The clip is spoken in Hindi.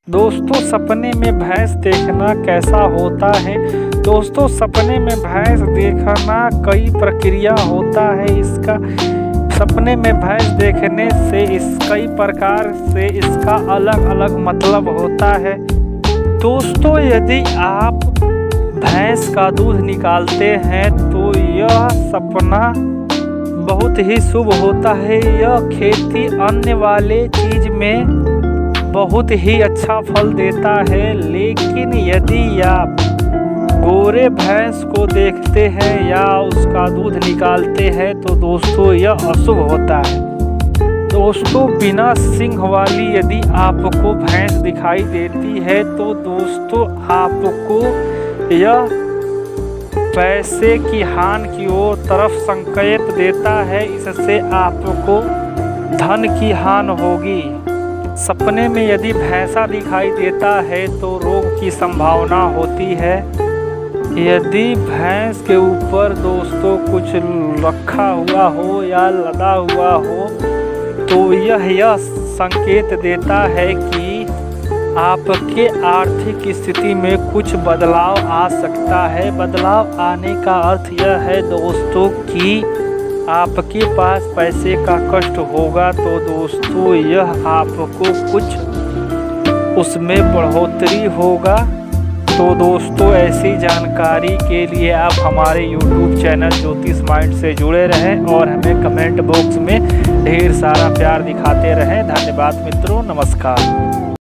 दोस्तों सपने में भैंस देखना कैसा होता है। दोस्तों सपने में भैंस देखना कई प्रक्रिया होता है। इसका सपने में भैंस देखने से कई प्रकार से इसका अलग अलग मतलब होता है। दोस्तों यदि आप भैंस का दूध निकालते हैं तो यह सपना बहुत ही शुभ होता है। यह खेती अन्य वाले चीज में बहुत ही अच्छा फल देता है। लेकिन यदि आप गोरे भैंस को देखते हैं या उसका दूध निकालते हैं तो दोस्तों यह अशुभ होता है। दोस्तों बिना सींग वाली यदि आपको भैंस दिखाई देती है तो दोस्तों आपको यह पैसे की हानि की ओर तरफ संकेत देता है। इससे आपको धन की हानि होगी। सपने में यदि भैंसा दिखाई देता है तो रोग की संभावना होती है। यदि भैंस के ऊपर दोस्तों कुछ रखा हुआ हो या लदा हुआ हो तो यह संकेत देता है कि आपके आर्थिक स्थिति में कुछ बदलाव आ सकता है। बदलाव आने का अर्थ यह है दोस्तों कि आपके पास पैसे का कष्ट होगा। तो दोस्तों यह आपको कुछ उसमें बढ़ोतरी होगा। तो दोस्तों ऐसी जानकारी के लिए आप हमारे YouTube चैनल ज्योतिष माइंड से जुड़े रहें और हमें कमेंट बॉक्स में ढेर सारा प्यार दिखाते रहें। धन्यवाद मित्रों, नमस्कार।